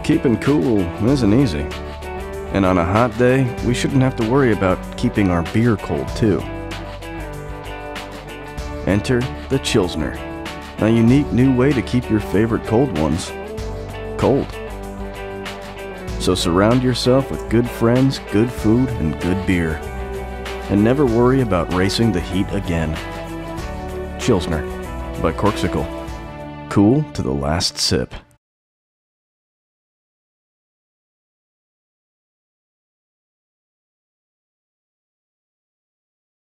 Keeping cool isn't easy. And on a hot day, we shouldn't have to worry about keeping our beer cold too. Enter the Chillsner, a unique new way to keep your favorite cold ones cold. So surround yourself with good friends, good food, and good beer. And never worry about racing the heat again. Chillsner by Corksicle. Cool to the last sip.